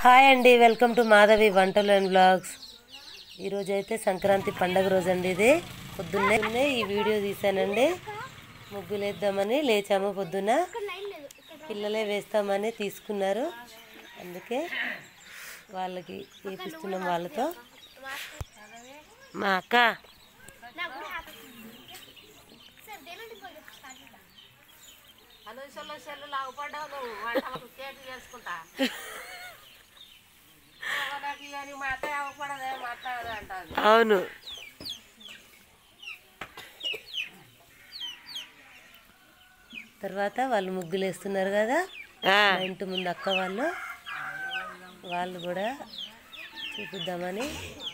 Hi అండి, welcome to Madhavi వంటలు and blogs. ఈరోజు అయితే సంక్రాంతి పండగ రోజు అండి. ఇది పొద్దున్నే ఈ వీడియో తీసానండి. ముగ్గులు వేద్దామని లేచాము. పొద్దున్న పిల్లలే వేస్తామని తీసుకున్నారు, అందుకే వాళ్ళకి వేపిస్తున్నాం వాళ్ళతో. మా అక్క అవును, తర్వాత వాళ్ళు ముగ్గులు వేస్తున్నారు కదా, మా ఇంటి ముందు అక్క వాళ్ళు కూడా చూపిద్దామని.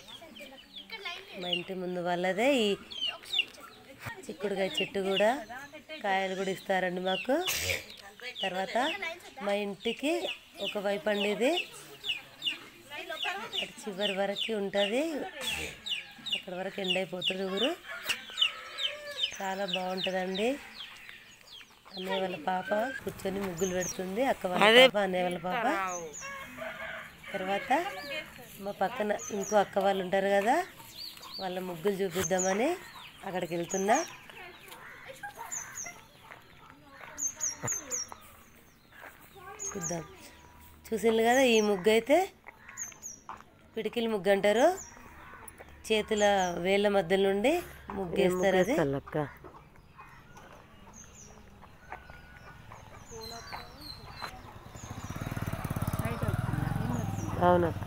మా ఇంటి ముందు వాళ్ళదే ఈ చిక్కుడుకాయ చెట్టు కూడా, కాయలు కూడా ఇస్తారండి మాకు. తర్వాత మా ఇంటికి ఒకవైపు అండి ఇది, అటు చివరి వరకు ఉంటుంది, అక్కడ వరకు ఎండ్ అయిపోతుంది ఊరు. చాలా బాగుంటుందండి. అన్నయ్య వాళ్ళ పాప కూర్చొని ముగ్గులు పెడుతుంది, అక్క వాళ్ళ పాప, అన్నయ్య వాళ్ళ పాప. తర్వాత మా పక్కన ఇంకో అక్క వాళ్ళు ఉంటారు కదా, వాళ్ళ ముగ్గులు చూపిద్దామని అక్కడికి వెళ్తున్నా. చూద్దాం. చూసిండ్రు కదా, ఈ ముగ్గు అయితే పిడికిలి ముగ్గు అంటారు. చేతుల వేళ్ళ మధ్య నుండి ముగ్గు వేస్తారు. అది అవునక్క.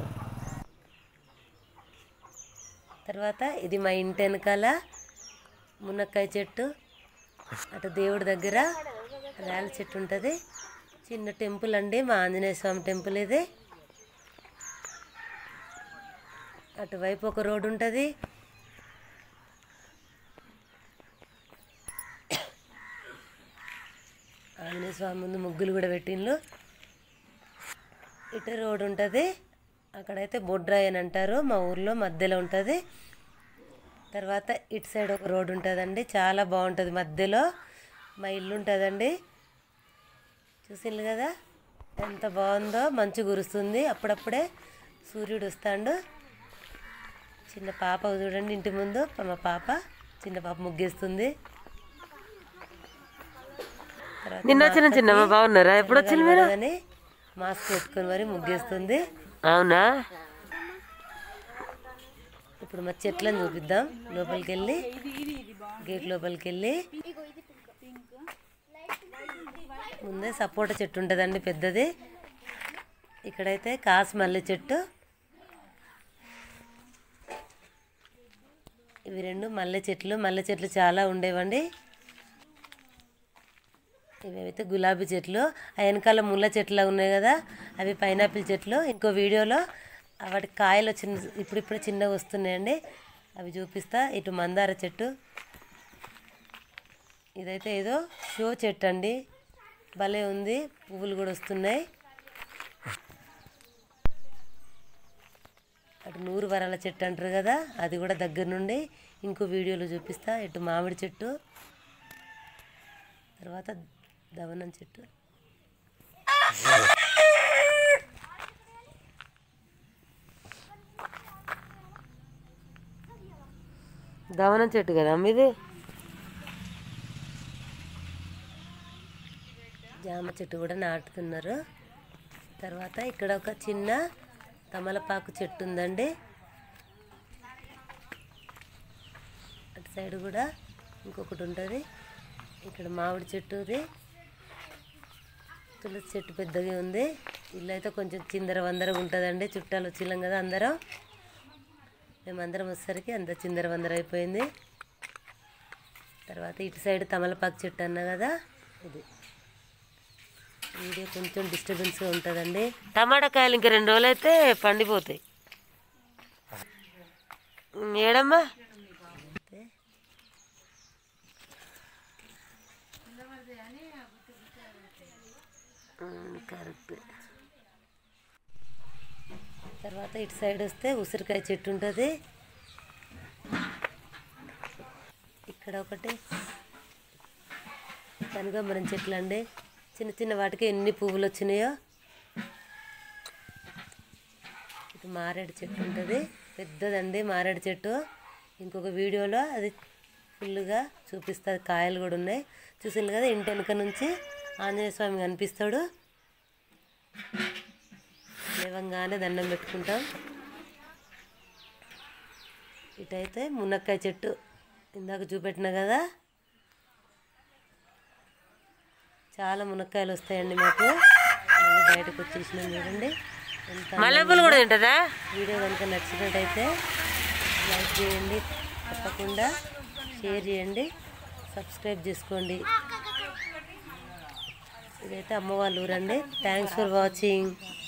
తర్వాత ఇది మా ఇంటి వెనకాల మునక్కాయ చెట్టు, అటు దేవుడి దగ్గర రాళ్ళ చెట్టు ఉంటుంది. చిన్న టెంపుల్ అండి, మా ఆంజనేయ స్వామి టెంపుల్ ఇది. అటువైపు ఒక రోడ్డు ఉంటుంది. ఆంజనేయ స్వామి ముందు ముగ్గులు కూడా పెట్టిండ్రు. ఇటు రోడ్డు ఉంటుంది, అక్కడైతే బొడ్రాయి అని అంటారు, మా ఊర్లో మధ్యలో ఉంటుంది. తర్వాత ఇటు సైడ్ ఒక రోడ్డు ఉంటుందండి, చాలా బాగుంటుంది. మధ్యలో మా ఇల్లు ఉంటుందండి. చూసిండ్రు కదా ఎంత బాగుందో, మంచు కురుస్తుంది, అప్పుడప్పుడే సూర్యుడు వస్తాడు. చిన్న పాప చూడండి ఇంటి ముందు, మా పాప, చిన్న పాప ముగ్గేస్తుంది. బాగున్నారా? ఎప్పుడు వచ్చింది మీరు అని మాస్క్ పెట్టుకొని మరి ముగ్గేస్తుంది. అవునా? ఇప్పుడు మా చెట్లను చూపిద్దాం. లోపలికి వెళ్ళి, గేట్ లోపలికి వెళ్ళి, ముందే సపోటా చెట్టు ఉంటుందండి పెద్దది. ఇక్కడైతే కాసు మల్లె చెట్టు, ఇవి రెండు మల్లె చెట్లు చాలా ఉండేవండి. ఇవైతే గులాబీ చెట్లు. ఆ వెనకాల ముళ్ళ చెట్లు ఉన్నాయి కదా, అవి పైనాపిల్ చెట్లు. ఇంకో వీడియోలో వాటి కాయలు ఇప్పుడిప్పుడే చిన్నగా వస్తున్నాయండి, అవి చూపిస్తా. ఇటు మందార చెట్టు, ఇదైతే ఏదో షో చెట్టు అండి, భలే ఉంది, పువ్వులు కూడా వస్తున్నాయి. అటు నూరు వరాల చెట్టు అంటారు కదా, అది కూడా దగ్గర నుండి ఇంకో వీడియోలో చూపిస్తా. ఇటు మామిడి చెట్టు, తర్వాత దవనం చెట్టు. దవనం చెట్టు కదా ఇది. జామ చెట్టు కూడా నాటుతున్నారు. తర్వాత ఇక్కడ ఒక చిన్న తమలపాకు చెట్టు ఉందండి. అటు సైడ్ కూడా ఇంకొకటి ఉంటుంది. ఇక్కడ మామిడి చెట్టుది, తులసి చెట్టు పెద్దగా ఉంది. ఇల్లు అయితే కొంచెం చిందర వందరగా ఉంటుందండి, చుట్టాలు వచ్చినాం కదా అందరం. మేమందరం వచ్చేసరికి అంత చిందర వందర అయిపోయింది. తర్వాత ఇటు సైడ్ తమలపాకు చెట్టు అన్నా కదా, ఇది వీడియో కొంచెం డిస్టర్బెన్స్గా ఉంటుందండి. టమాటా కాయలు ఇంకా 2 రోజులు అయితే పండిపోతాయి. ఏడమ్మా? కరెక్ట్. తర్వాత ఇటు సైడ్ వస్తే ఉసిరికాయ చెట్టు ఉంటుంది. ఇక్కడ ఒకటి కనకాంబరం చెట్లు అండి, చిన్న చిన్న వాటికి ఎన్ని పువ్వులు వచ్చినాయో. ఇటు మారేడు చెట్టు ఉంటుంది, పెద్దదండి మారేడు చెట్టు. ఇంకొక వీడియోలో అది ఫుల్గా చూపిస్తుంది, కాయలు కూడా ఉన్నాయి. చూసింది కదా, ఇంటి వెనుక నుంచి ఆంజనేయ స్వామి కనిపిస్తాడు. లేవంగానే దండం పెట్టుకుంటాం. ఇటైతే మునక్కాయ చెట్టు ఇందాక చూపెట్టిన కదా, చాలా మునక్కాయలు వస్తాయండి మాకు. మళ్ళీ బయటకు వచ్చేసినాం చూడండి. మల్లెపూలు కూడా ఉంటుందా? వీడియో కనుక నచ్చినట్టయితే లైక్ చేయండి, తప్పకుండా షేర్ చేయండి, సబ్స్క్రైబ్ చేసుకోండి. ఇదైతే అమ్మ వాళ్ళ ఊరండి. Thanks for watching.